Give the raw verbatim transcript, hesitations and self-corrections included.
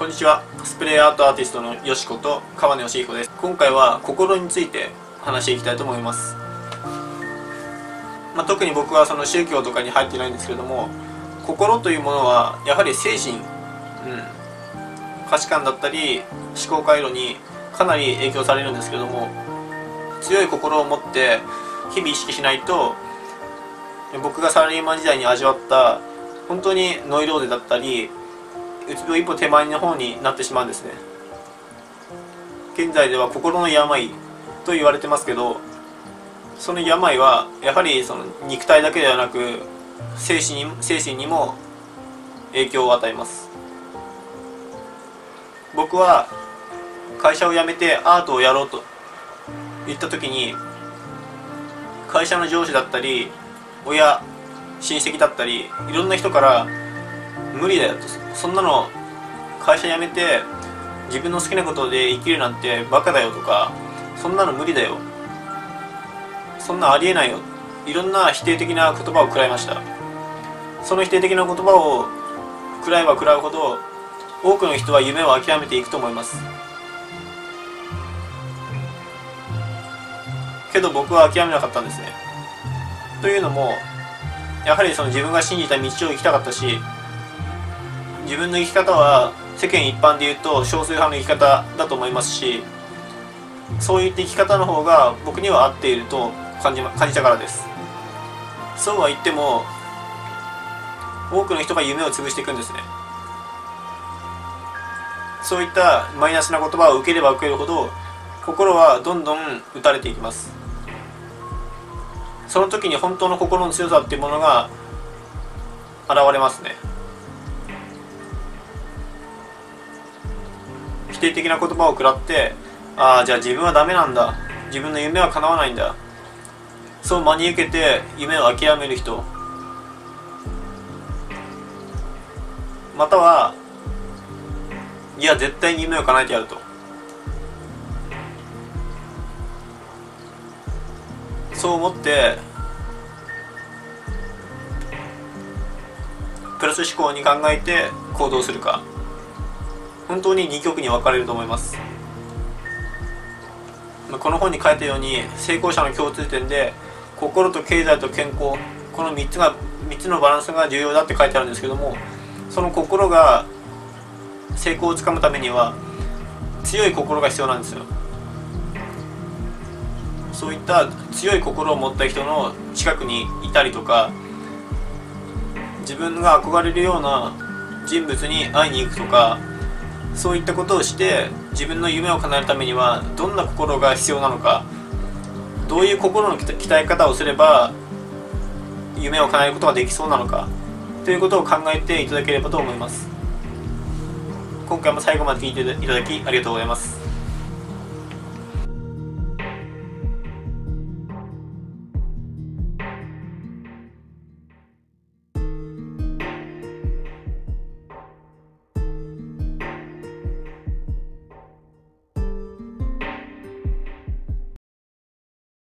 こんにちは。スプレーアートアーティストのよしこと川根義彦です。今回は心について話していきたいと思います。まあ、特に僕はその宗教とかに入ってないんですけれども、心というものはやはり精神、うん、価値観だったり思考回路にかなり影響されるんですけども、強い心を持って日々意識しないと、僕がサラリーマン時代に味わった本当にノイローゼだったりうつ病一歩手前の方になってしまうんですね。現在では心の病と言われてますけど、その病はやはりその肉体だけではなく精神に、精神にも影響を与えます。僕は会社を辞めてアートをやろうと言った時に、会社の上司だったり親、親戚だったりいろんな人から無理だよと、そんなの会社辞めて自分の好きなことで生きるなんてバカだよとか、そんなの無理だよ、そんなありえないよ、いろんな否定的な言葉を食らいました。その否定的な言葉を食らえば食らうほど多くの人は夢を諦めていくと思います。けど僕は諦めなかったんですね。というのもやはりその自分が信じた道を行きたかったし、自分の生き方は世間一般でいうと少数派の生き方だと思いますし、そういった生き方の方が僕には合っていると感じ、感じたからです。そうは言っても多くの人が夢を潰していくんですね。そういったマイナスな言葉を受ければ受けるほど心はどんどん打たれていきます。その時に本当の心の強さっていうものが現れますね。否定的な言葉を食らって、ああじゃあ自分はダメなんだ、自分の夢は叶わないんだ、そう真に受けて夢を諦める人、またはいや絶対に夢を叶えてやると、そう思ってプラス思考に考えて行動するか、本当に二極に分かれると思います。この本に書いたように成功者の共通点で心と経済と健康、このみっつがみっつのバランスが重要だって書いてあるんですけども、その心が成功をつかむためには強い心が必要なんですよ。そういった強い心を持った人の近くにいたりとか、自分が憧れるような人物に会いに行くとか、そういったことをして自分の夢を叶えるためにはどんな心が必要なのか、どういう心の鍛え方をすれば夢を叶えることができそうなのかということを考えていただければと思います。今回も最後まで聞いていただきありがとうございます。